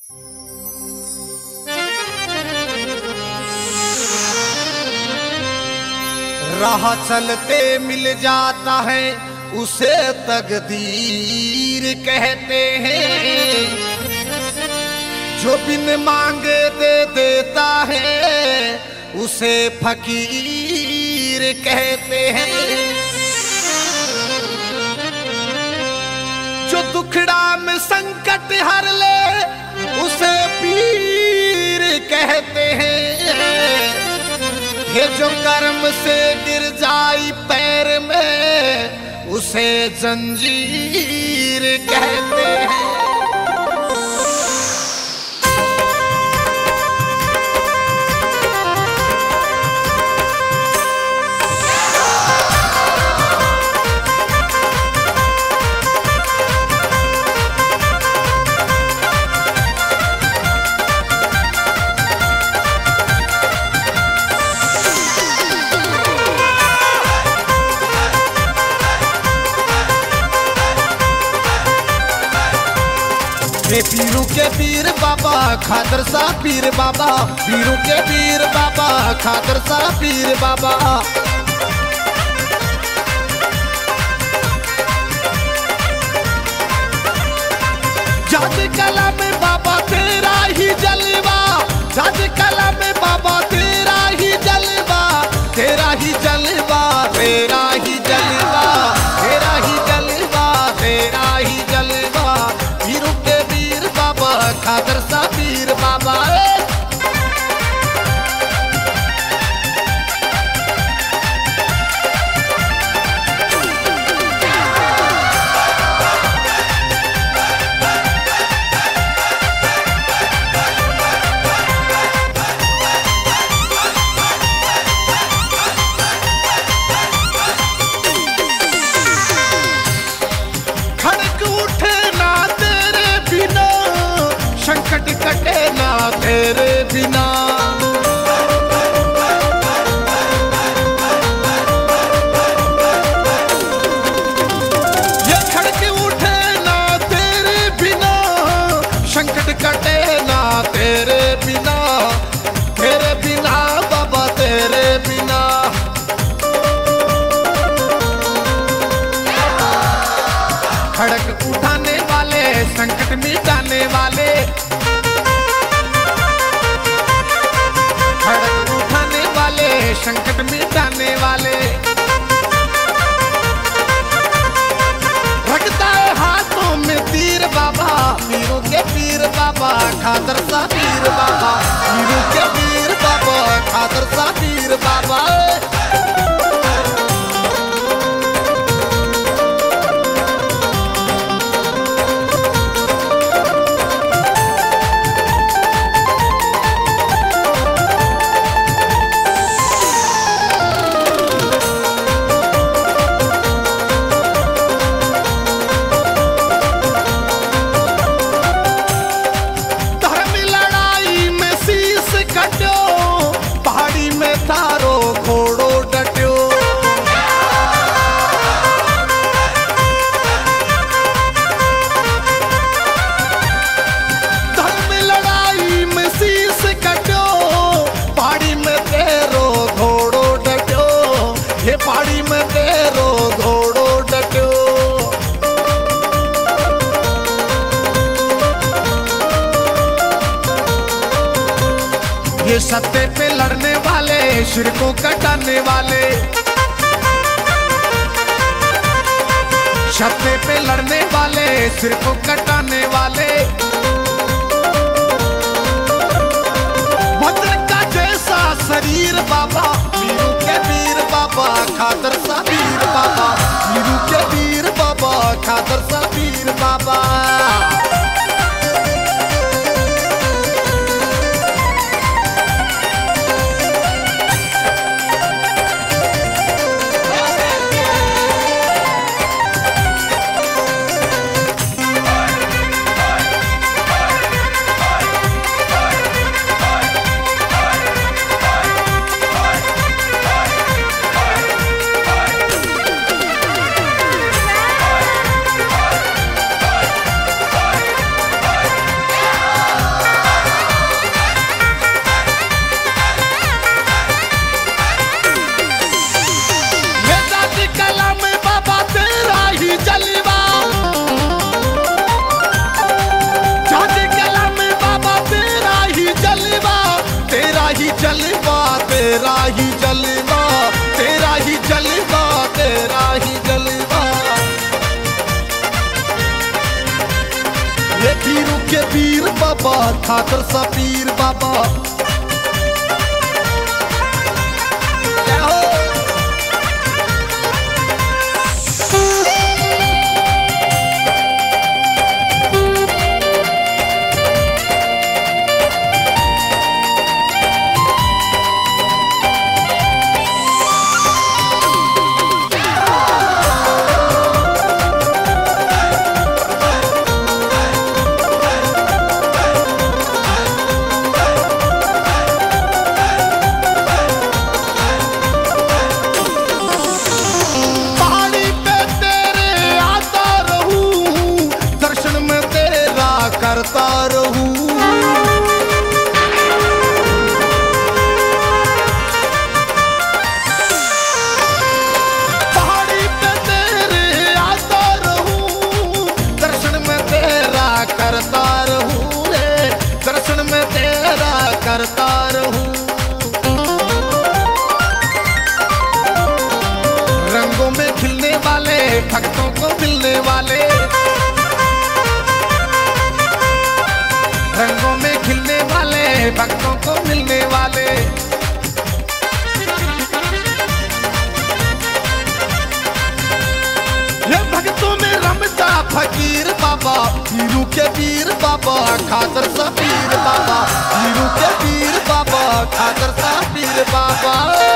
राह चलते मिल जाता है उसे तकदीर कहते हैं, जो बिन मांगे दे देता है उसे फकीर कहते हैं। जो दुखड़ा में संकट हर ले उसे पीर कहते हैं। ये जो कर्म से गिर जाई पैर में उसे जंजीर कहते हैं। पीरू के पीर बाबा खादर सा पीर बाबा, पीरू के पीर बाबा खादर सा पीर बाबा। जाद कला में बाबा तेरा ही जलवा, जाद कला में बाबा तेरा ही जलवा, तेरा ही जलवा, तेरा ही जलवा, तेरा ही जलवा, तेरा ही जलवा। पीरू के बाबा खादर सा पीर बाबा। संकट कटे ना तेरे बिना, ये खड़क उठे ना तेरे बिना, संकट कटे ना तेरे बिना, तेरे बिना बाबा तेरे बिना। खड़क उठाने वाले संकट मिटाने वाले, खड़क उठाने वाले संकट मिटाने वाले। रखता है हाथों में तीर बाबा, पीरों के पीर बाबा खादर सा पीर बाबा, पीरों के पीर बाबा खादर सा पीर बाबा। तारो घोड़ो डट्यो, धर्म लड़ाई में शीश कट्यो, पहाड़ी में तेरो घोड़ो डट्यो, ये पहाड़ी में तेरो घोड़ो डट्यो। ये सत्य पे लड़ने वाले सिर को कटाने वाले, सत्य पे लड़ने वाले सिर को कटाने वाले। भद्र का जैसा शरीर बाबा, पीरू के पीर बाबा खादर सा पीर बाबा, पीरू के पीर बाबा खादर सा पीर बाबा। तेरा ही जलवा, तेरा ही जलवा, तेरा ही जलवा। ये पीरों के पीर बाबा, खादर सा पीर बाबा। करता रहूं पहाड़ी पे तेरे आता रहूं, दर्शन में तेरा करता रहूं रे, दर्शन में तेरा करता रहूं। रंगों में खिलने वाले, भक्तों को मिलने वाले, रंगों में खिलने वाले, भक्तों को मिलने वाले। ये भक्तों में रमता फकीर बाबा, पीरू के पीर बाबा, खादर सा पीर बाबा, पीरू के पीर बाबा, खादर सा पीर बाबा।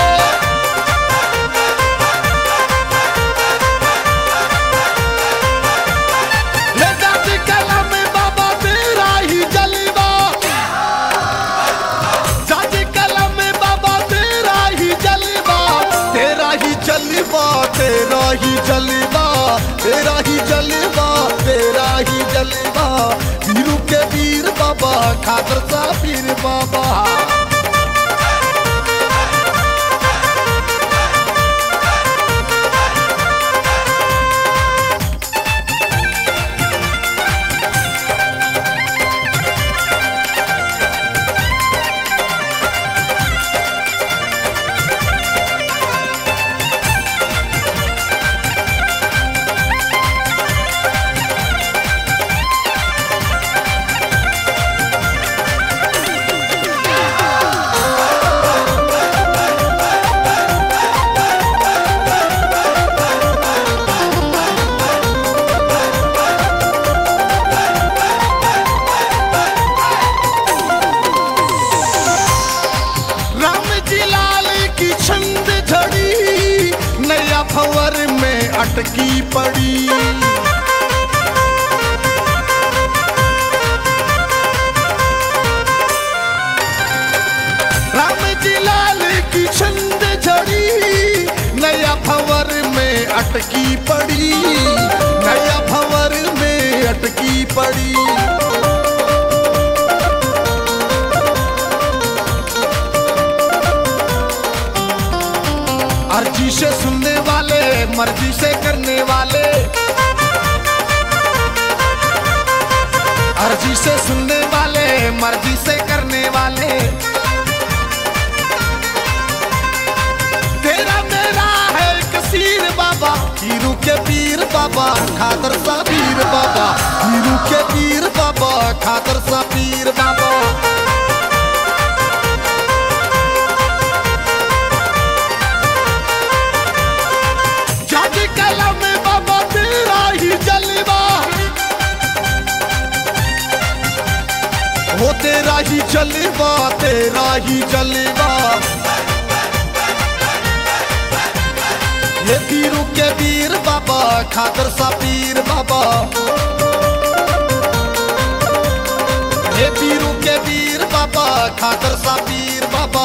तेरा ही जलवा, तेरा ही जलवा, तेरा ही जलवा। पीरू के पीर बाबा, खादर सा पीर बाबा। भंवर में अटकी पड़ी, राम जी लाल की छंद झड़ी, नया भंवर में अटकी पड़ी, नया भंवर में अटकी पड़ी। अर्जी से सुनने वाले, मर्जी से करने वाले, अर्जी से सुनने वाले, मर्जी से करने वाले। तेरा मेरा है कसीर बाबा, पीरू के पीर बाबा, खादर सा पीर बाबा, पीरू के पीर बाबा, खादर सा पीर बाबा। हो तेरा ही जलवा, तेरा ही जलवा। ये पीरू के पीर बाबा, खादर सा पीर बाबा। ये पीरू के पीर बाबा, खादर सा पीर बाबा।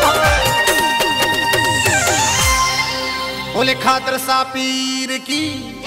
बोले खादर सा पीर की।